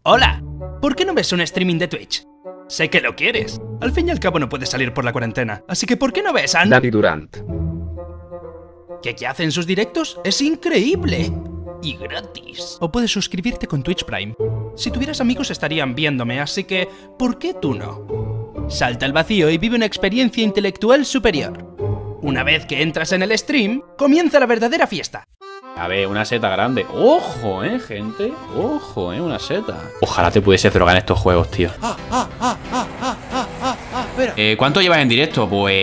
Hola, ¿por qué no ves un streaming de Twitch? Sé que lo quieres. Al fin y al cabo no puedes salir por la cuarentena, así que ¿por qué no ves a Daddy Durant? ¿Qué hace en sus directos? ¡Es increíble! Y gratis. O puedes suscribirte con Twitch Prime. Si tuvieras amigos estarían viéndome, así que ¿por qué tú no? Salta al vacío y vive una experiencia intelectual superior. Una vez que entras en el stream, comienza la verdadera fiesta. A ver, una seta grande. Ojo, gente. Ojo, una seta. Ojalá te pudiese drogar en estos juegos, tío. ¿Cuánto llevas en directo? Pues...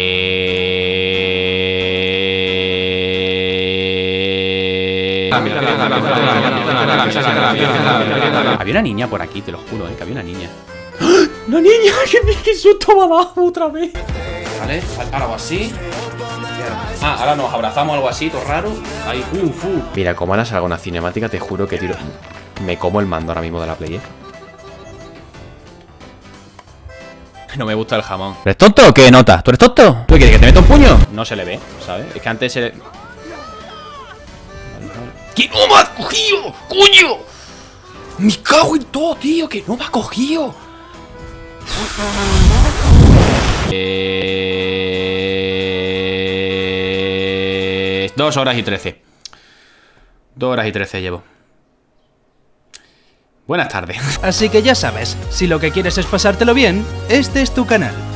Había una niña por aquí, te lo juro, que había una niña. ¡Ah! ¡Una niña! ¡Qué susto me ha dado otra vez! Vale, algo así. Ah, ahora nos abrazamos, algo así, todo raro. Ahí, Mira, como ahora salga una cinemática, te juro que tiro. Me como el mando ahora mismo de la Play, No me gusta el jamón. ¿Eres tonto o qué nota? ¿Tú eres tonto? ¿Tú quieres que te meta un puño? No se le ve, ¿sabes? Es que antes se le... ¡Que no me has cogido! ¡Coño! ¡Me cago en todo, tío! ¡Que no me ha cogido! 2 horas y 13. 2 horas y 13 llevo. Buenas tardes. Así que ya sabes, si lo que quieres es pasártelo bien, este es tu canal.